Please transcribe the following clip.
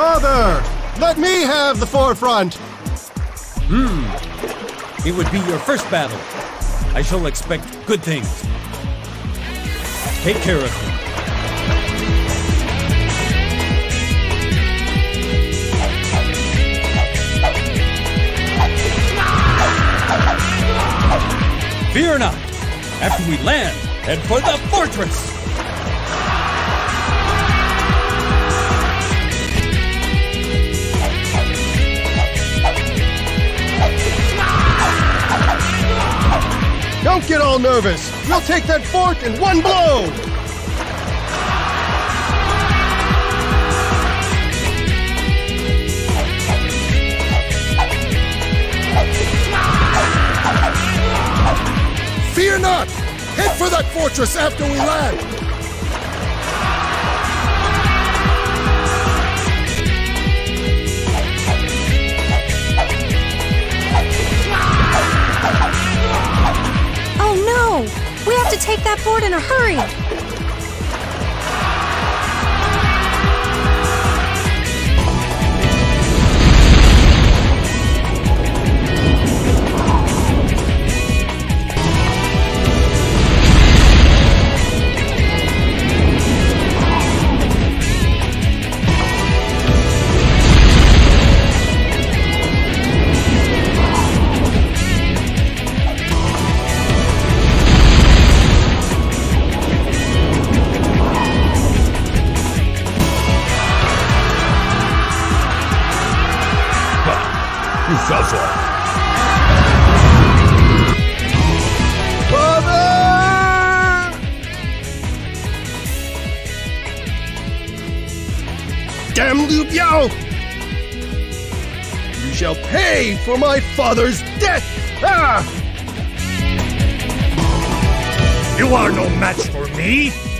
Father, let me have the forefront. It would be your first battle. I shall expect good things. Take care of him. Fear not. After we land, head for the fortress. Don't get all nervous. We'll take that fort in one blow. Fear not! Head for that fortress after we land! Oh no! We have to take that fort in a hurry! Damn Liu Biao! You shall pay for my father's death! Ah! You are no match for me!